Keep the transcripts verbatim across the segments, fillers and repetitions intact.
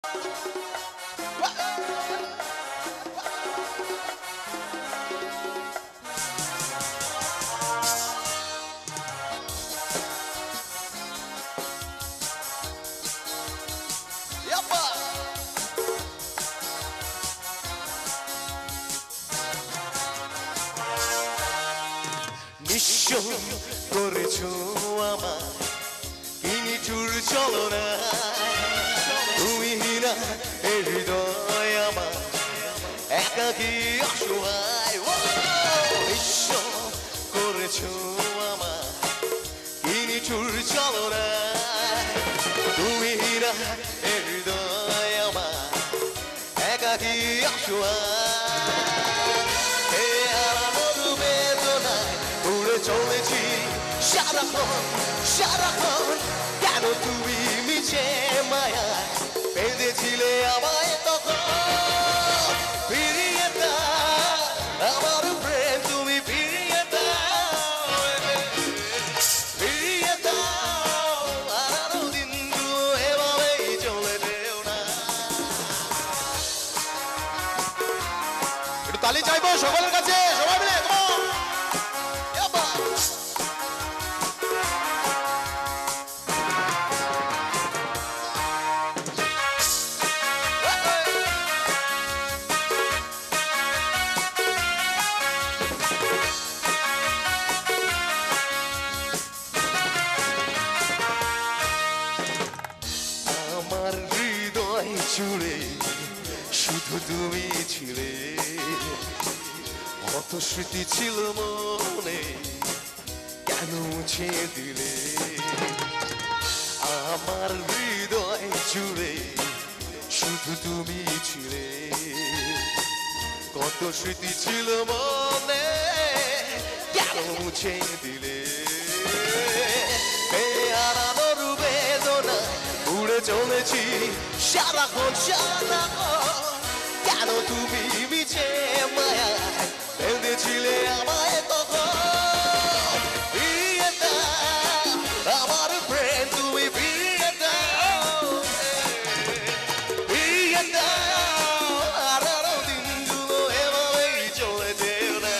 করেছো আমার ইনি চুর চলো না তুমি না এ হৃদয় আমার একাকী অসহায় বিশ্ব করেছো আমার ইনি চুর চলো না তুমি না এ হৃদয় আমার একাকী অসহায় চলেছি সারাক্ষণ সারাক্ষণ কেন তুমি মিছে মায়ায় বেঁধেছিলে আমায় তখন ফিরিয়ে দাও আমার প্রেম তুমি ফিরিয়ে দাও ফিরিয়ে দাও আরো দিনগুলো এভাবেই চলে যেও না একটু তালি চাইবো সকলের কাছে সবাই মিলে জুড়ে শুধু তুমি ছিলে কত স্মৃতি ছিল মনে কেন মুছে দিলে আমার হৃদয় জুড়ে শুধু তুমি ছিলে কত স্মৃতি ছিল মনে কেন মুছে দিলে হারানোর বেদনা উড়ে চলেছি সারাক্ষণ সারাক্ষণ কেন তুমি মিছে মায়ায় বেঁধেছিলে আমায় তখন ফিরিয়ে দাও আমার প্রেম তুমি ফিরিয়ে দাও ফিরিয়ে দাও আরো দিনগুলো এভাবেই চলে যেও না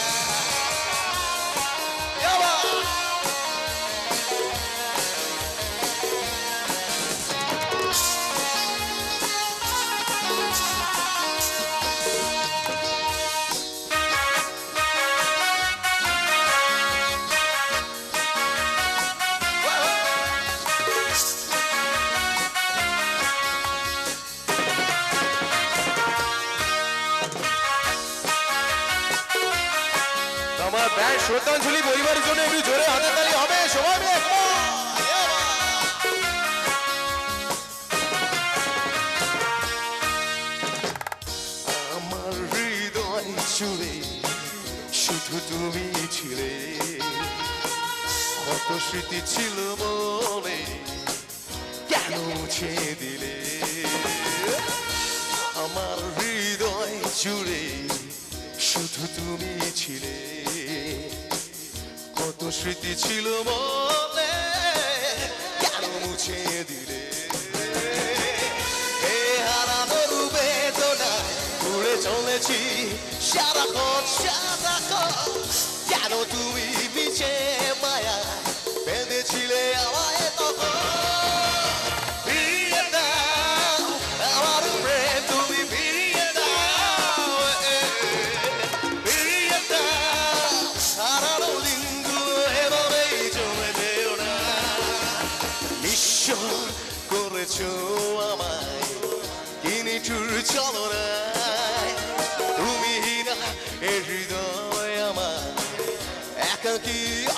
শ্রদ্ধাঞ্জলি পরিবারের জন্য একটু জোরে হাততালি হবে সবাই মিলে আমার হৃদয় জুড়ে শুধু তুমি ছিলে কত স্মৃতি ছিল মনে কেন মুছে দিলে আমার হৃদয় জুড়ে শুধু তুমি ছিলে কত স্মৃতি ছিল মনে কেন মুছে দিলে এ হারানোর বেদনা উড়ে চলেছি সারাক্ষণ সারাক্ষণ কেন তুমি মিছে মায়া বেঁধেছিলে আমায় তখন ফিরিয়ে দাও আমার প্রেম তুমি ফিরিয়ে দাও ফিরিয়ে দাও হারানো দিনগুলো এভাবেই চলে যেও না নিঃস্ব করেছো আমায় কিনি চুর চলো না তুমি না এ হৃদয় আমার একাকী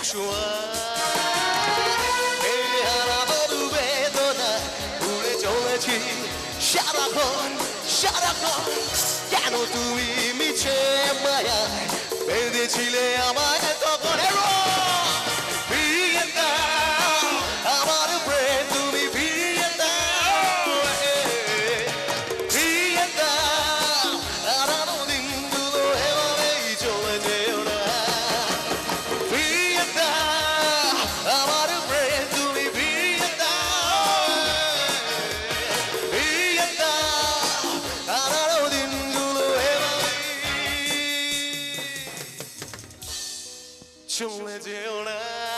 অসহায় হারানোর বেদনা উড়ে চলেছি সারাক্ষণ সারাক্ষণ কেন তুমি মিছে মায়ায় বেঁধেছিলে আমায় তখন ফিরিয়ে দাও আমার প্রেম তুমি ফিরিয়ে দাও ফিরিয়ে দাও হারানো দিনগুলো এভাবেই চলে যেও না ফিরিয়ে দাও আমার প্রেম তুমি ফিরিয়ে দাও ফিরিয়ে দাও চলে যেও না